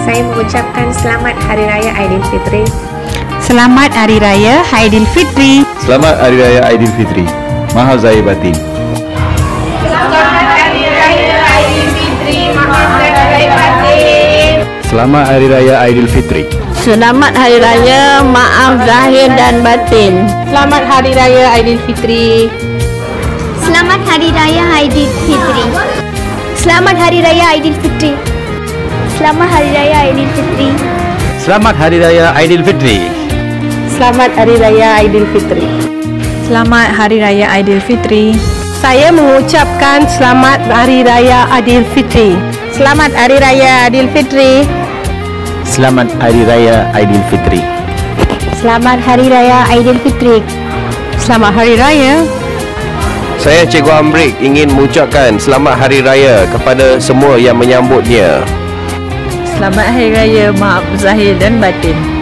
Saya mengucapkan selamat Hari Raya Aidilfitri. Selamat Hari Raya Aidilfitri. Selamat Hari Raya Aidilfitri. Maha Zahir Batin. Selamat Hari Raya Aidilfitri. Maha Zahir Batin. Selamat Hari Raya Aidilfitri. Selamat Hari Raya Maaf Zahir dan Batin. Selamat Hari Raya Aidilfitri. Selamat Hari Raya Aidilfitri. Selamat Hari Raya Aidilfitri. Selamat Hari Raya Aidilfitri. Selamat Hari Raya Aidilfitri. Selamat Hari Raya Aidilfitri. Selamat Hari Raya Aidilfitri. Saya mengucapkan selamat Hari Raya Aidilfitri. Selamat Hari Raya Aidilfitri. Selamat Hari Raya Aidilfitri. Selamat Hari Raya Aidilfitri. Selamat Hari Raya. Saya Cikgu Amrik ingin mengucapkan selamat Hari Raya kepada semua yang menyambutnya. Selamat Hari Raya Maaf Zahir dan Batin.